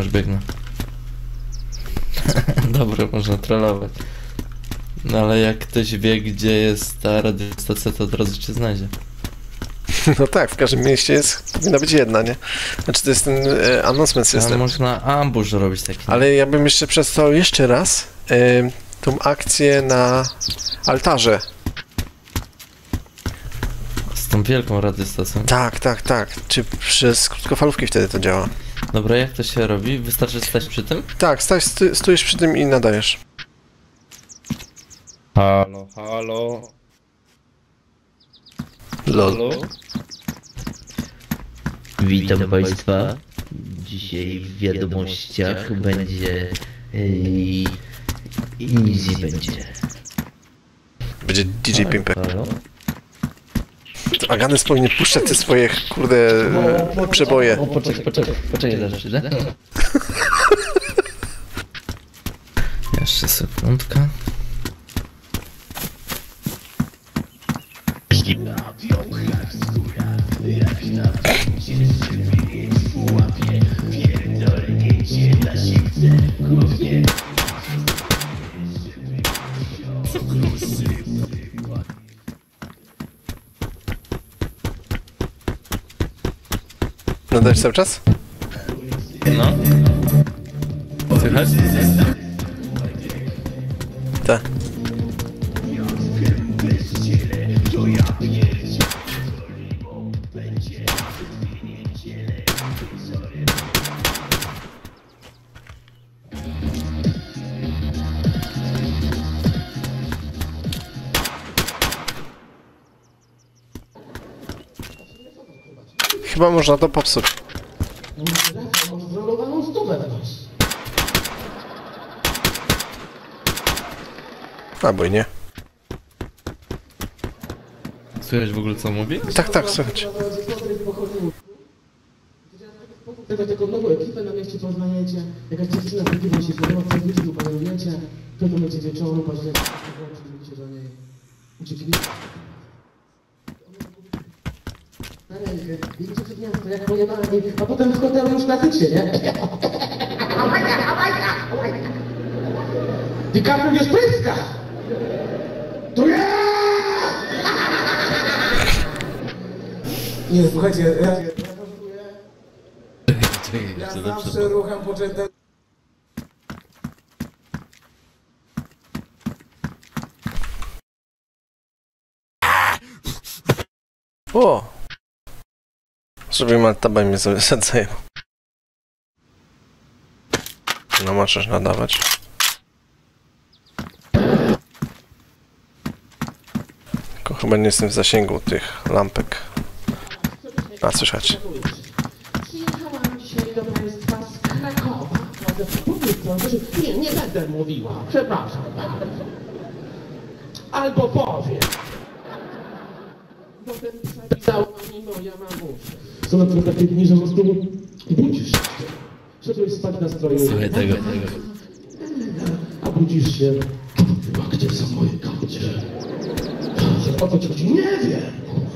Już biegnę. Dobra, można trollować. No ale jak ktoś wie, gdzie jest ta radiostacja, to od razu cię znajdzie. No tak, w każdym mieście powinna być jedna, nie? Znaczy to jest ten announcement system. Ale można ambush robić taki. Ale ja bym jeszcze przedstawił jeszcze raz tą akcję na altarze. Z tą wielką radiostacją. Tak, tak, tak. Czy przez krótkofalówki wtedy to działa? Dobra, jak to się robi? Wystarczy stać przy tym? Tak, stójesz przy tym i nadajesz. Halo, halo. Lol. Witam Państwa. Dzisiaj w wiadomościach będzie... i nic nie będzie. Będzie DJ Pimpek. Halo? Aganes powinien puszczać te swoje, kurde, przeboje. O, poczekaj, zaraz przyjdę. Jeszcze sekundkę. Nadajesz cały czas? No. Słychać? Tak. Chyba można to popsuć. Albo i nie. Słychać w ogóle co mówi? Tak, tak, słychać. Taką nową ekipę na mieście poznajecie, jakaś dziewczyna taki wam się podoba, co wiecie, upanujecie, to będzie wieczoru, października, oczywiście do niej uciekli. Na rękę, idziecie przed miasto, jak pojebani, a potem w hotelu już klasycznie, nie? DiCaprio nie spryska! To ja! Nie, słuchajcie, ja zawsze ruchem poczęte... O! Zrobimy altaba i mnie sobie sadzają. No możesz nadawać. Tylko chyba nie jestem w zasięgu tych lampek. A, słyszeć. Przyjechałam dzisiaj do Państwa z Krakowa. Nie będę mówiła. Przepraszam bardzo. Albo powiem. Potem przepisała mi moja mamusia. Są na przykład takie dni, że po prostu budzisz się. Szedłeś spać na stroju. Słuchaj tego. A budzisz się. A gdzie są moje kapcie? O co ci chodzi? Nie wiem.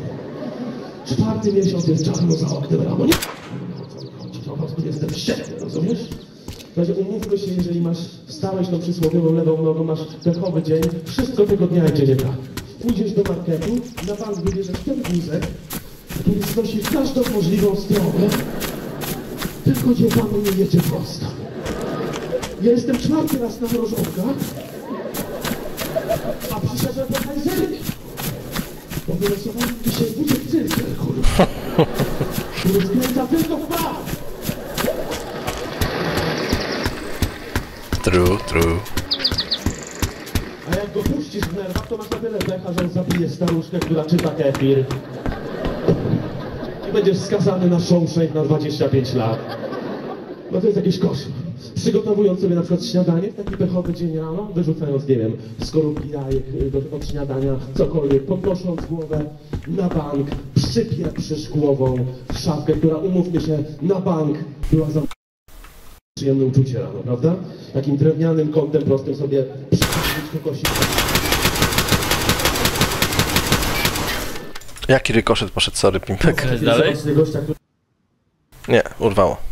4. miesiąc jest czarno za oknem rano. Nie wiem, o co mi chodzi. Po prostu jestem wściekły, rozumiesz? W razie umówmy się, jeżeli wstałeś tą przysłowiową lewą nogą, masz pechowy dzień, wszystko tego dnia idzie nie tak. Pójdziesz do marketu, na bank wybierzesz ten wózek, który znosi w każdą możliwą stronę, tylko dziewamy nie jedzie prosto. Ja jestem 4. raz na mrożonkach, a przyszedłem po kajzernie. Bo wylosowałem dzisiaj wózek cyrkel, kurwa. Który skręca tylko w prawo. True. A jak go puścisz w nerwach, to masz na tyle pecha, że on zabije staruszkę, która czyta kefir. I będziesz skazany na Shawshank na 25 lat. No to jest jakiś koszmar. Przygotowując sobie na przykład śniadanie w taki pechowy dzień rano, wyrzucając, nie wiem, skorupki jajek od śniadania, cokolwiek, podnosząc głowę na bank, przypieprzysz głową w szafkę, która, umówmy się, na bank była zamknięta. Przyjemne uczucie rano, prawda? Takim drewnianym kątem prostym sobie przypomnieć kogoś. Jaki rykoszet poszedł, sorry, Pimpek? Dalej? Gościa, który... Nie, urwało.